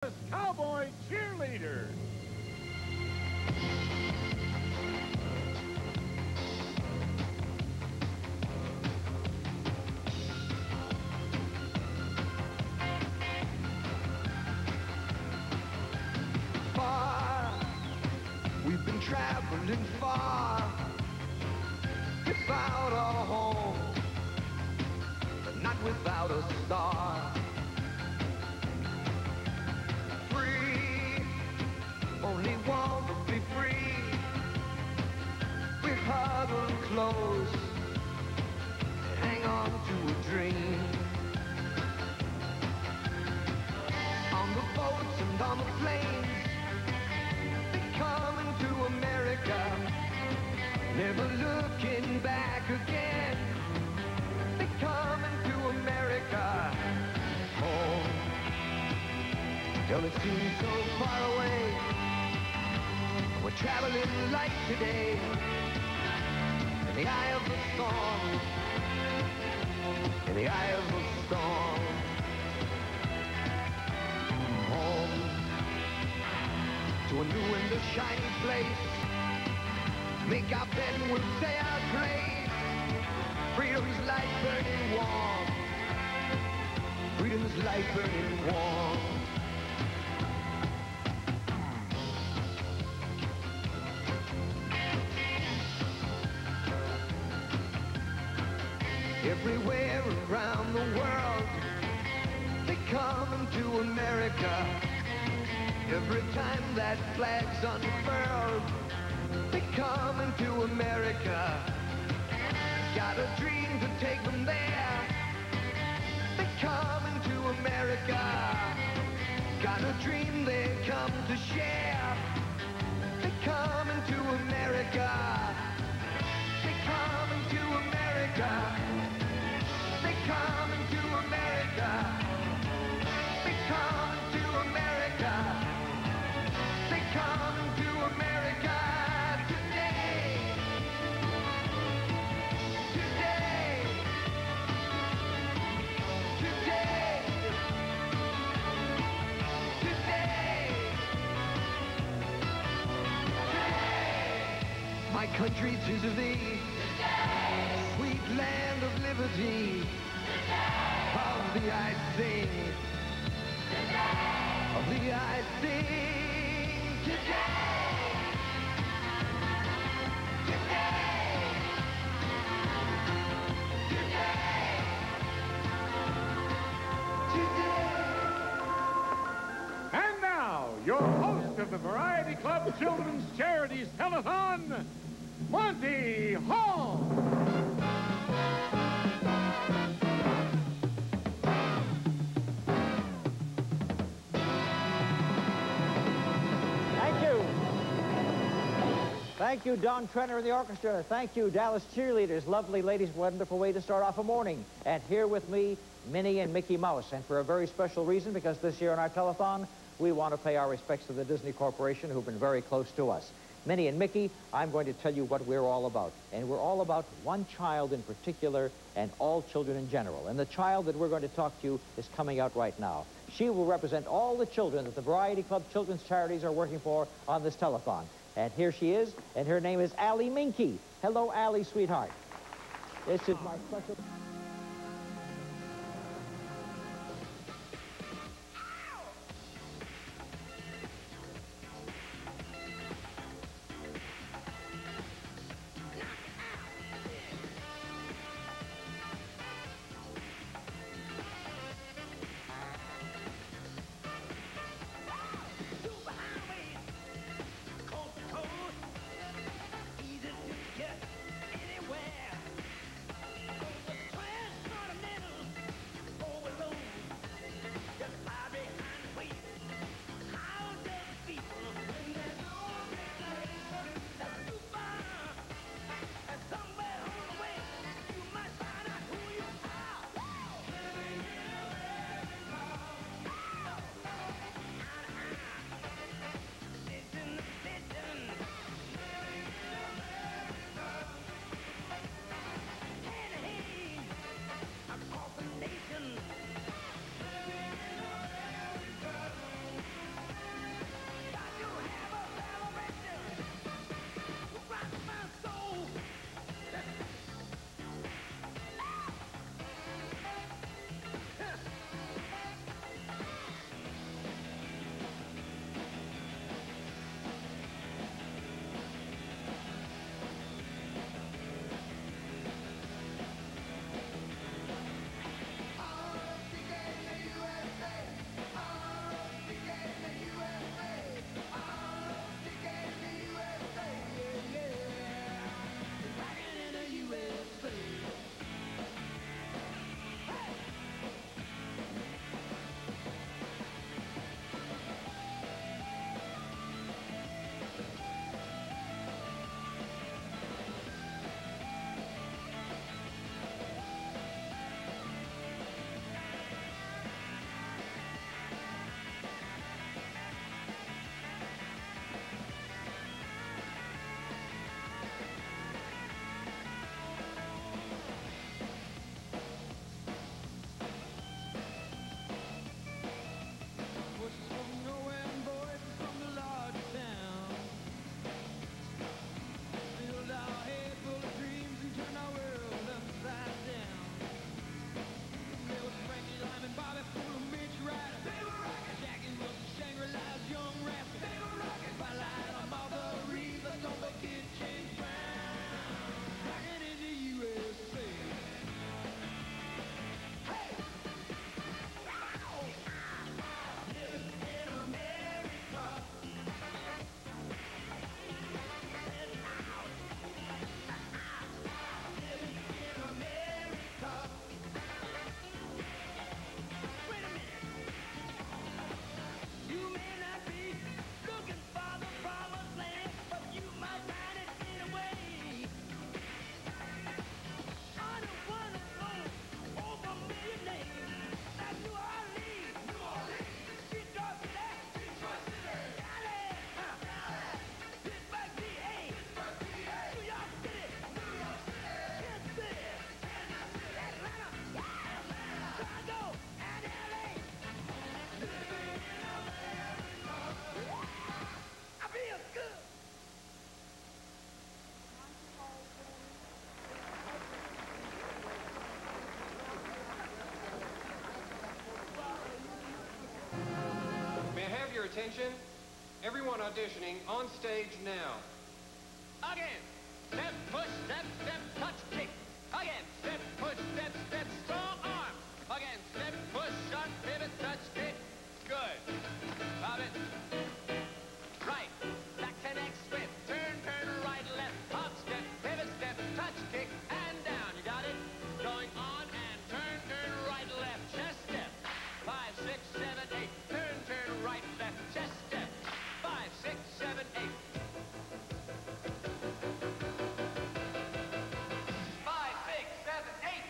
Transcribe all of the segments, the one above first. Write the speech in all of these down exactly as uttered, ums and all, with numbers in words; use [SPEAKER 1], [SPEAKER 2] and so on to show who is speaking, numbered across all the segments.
[SPEAKER 1] Broadus Cowboy Cheerleaders.
[SPEAKER 2] Far, we've been traveling far, without a home, but not without a star. Free, only want to be free. We huddle close, hang on to a dream. On the boats and on the planes, they coming to America, never looking back again. They coming to America, home. Don't it seem so far away? We're traveling light today, in the eye of the storm, in the eye of the storm. Home, to a new and a shiny place. Make our bed and we'll say our grace. Freedom's light burning warm. Freedom's light burning warm. Everywhere around the world, they come to America. Every time that flag's unfurled, they come into America. Got a dream to take them there. They come into America. Got a dream they come to share. They come into America. They come into America. They come into America. They come into America. They come into America today. Today. Today. Today. Today. My country, 'tis of thee. Today. Sweet land of liberty. Today. Of thee I sing. Today. Of thee I sing. Today! Today! Today! Today!
[SPEAKER 1] And now, your host of the Variety Club Children's Charities Telethon, Monty Hall.
[SPEAKER 3] Thank you, Don Trenner and the orchestra. Thank you, Dallas Cheerleaders. Lovely ladies, wonderful way to start off a morning. And here with me, Minnie and Mickey Mouse. And for a very special reason, because this year in our telethon, we want to pay our respects to the Disney Corporation, who've been very close to us. Minnie and Mickey, I'm going to tell you what we're all about. And we're all about one child in particular and all children in general. And the child that we're going to talk to you is coming out right now. She will represent all the children that the Variety Club Children's Charities are working for on this telethon. And here she is, and her name is Allie Minky. Hello, Allie, sweetheart. This is my special...
[SPEAKER 4] your attention. Everyone auditioning on stage now.
[SPEAKER 5] Again. Step, push, step, step, touch, kick. Again. Step, push, step, step, strong arm. Again. Step, push, shot, pivot, touch, kick. Good. Bob it. Right. That connects with. Turn, turn, right, left. Hop, step, pivot, step, touch, kick, and down. You got it? Going on and turn, turn, right, left. Chest step. Five, six, seven, eight. Turn, turn, right, left. Chest step. Five, six, seven, eight. Five, six, seven, eight.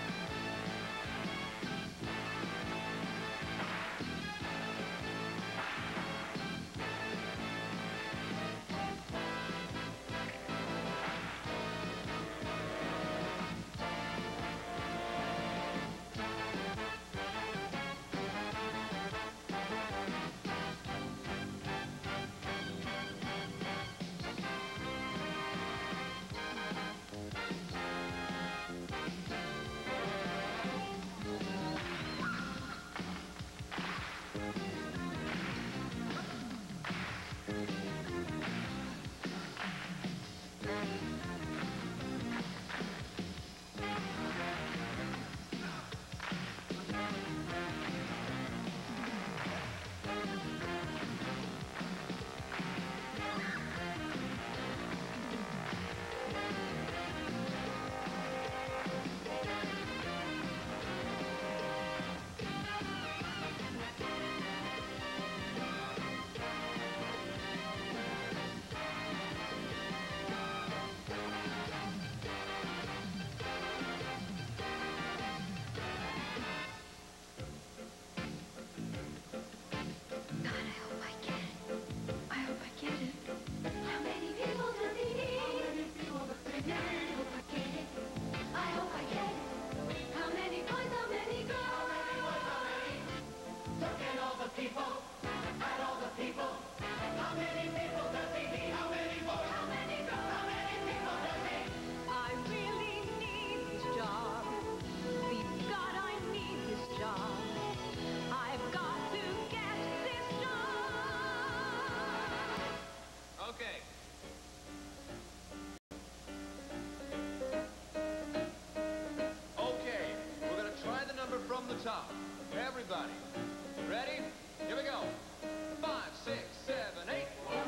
[SPEAKER 4] From the top. Everybody. Ready? Here we go. Five, six, seven, eight. One.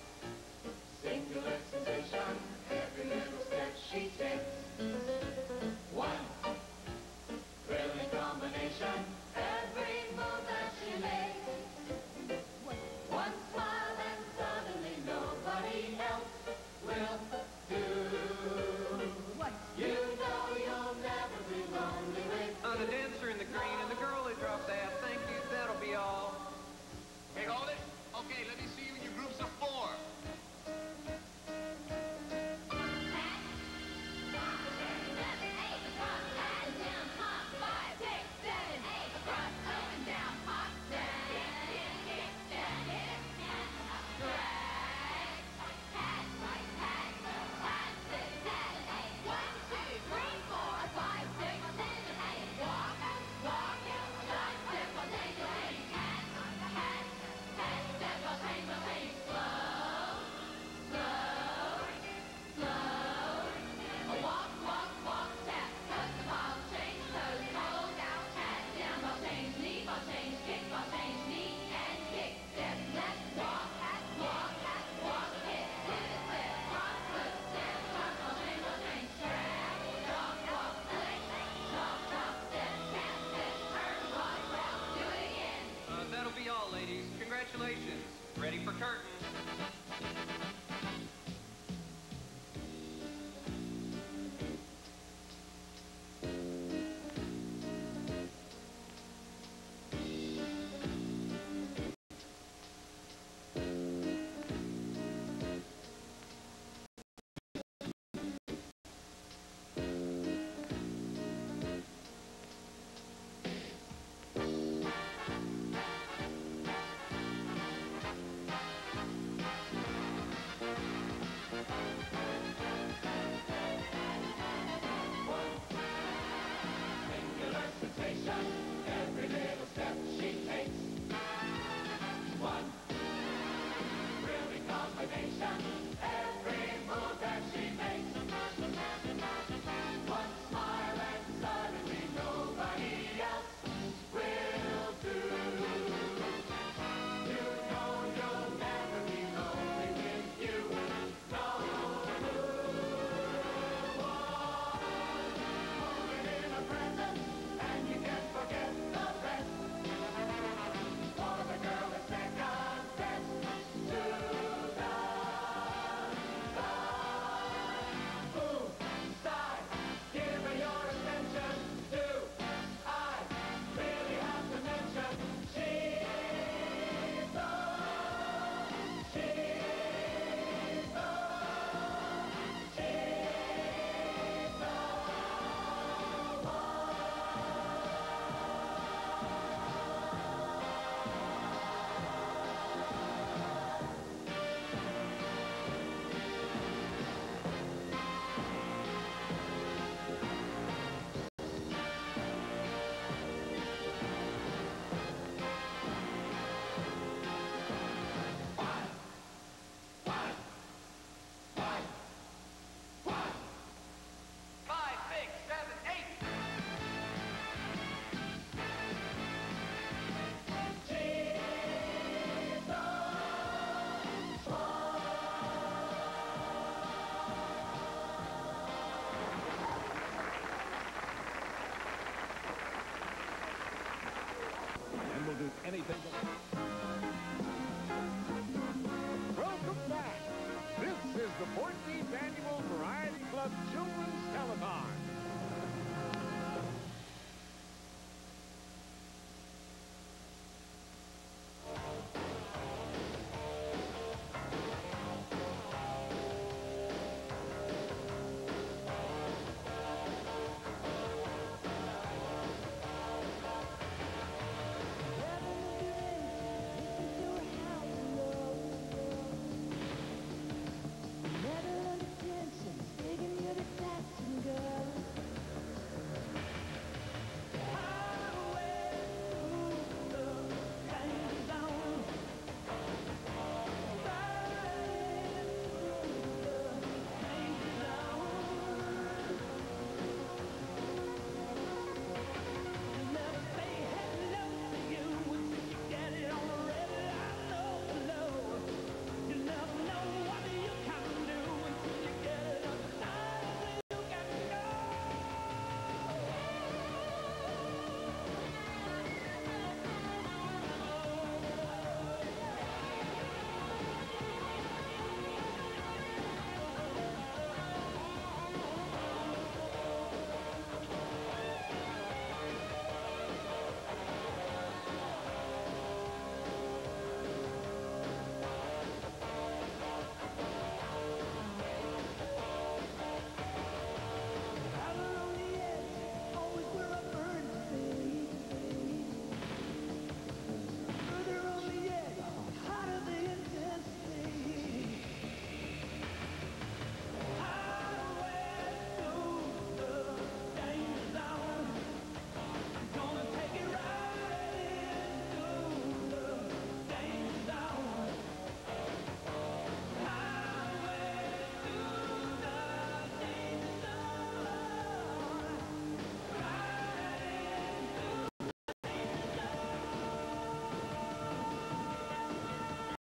[SPEAKER 2] Singular sensation, every little step she takes. One. Thrilling combination, every move that she makes. One smile and suddenly nobody else will do. What? You know you'll never be lonely with
[SPEAKER 4] Uh, the dancer in the green and the girl who dropped out. Thank you. That'll be all.
[SPEAKER 5] Okay, hold it. Okay, let me see you in your groups of four.
[SPEAKER 4] Congratulations. Ready for curtain.
[SPEAKER 6] motivation.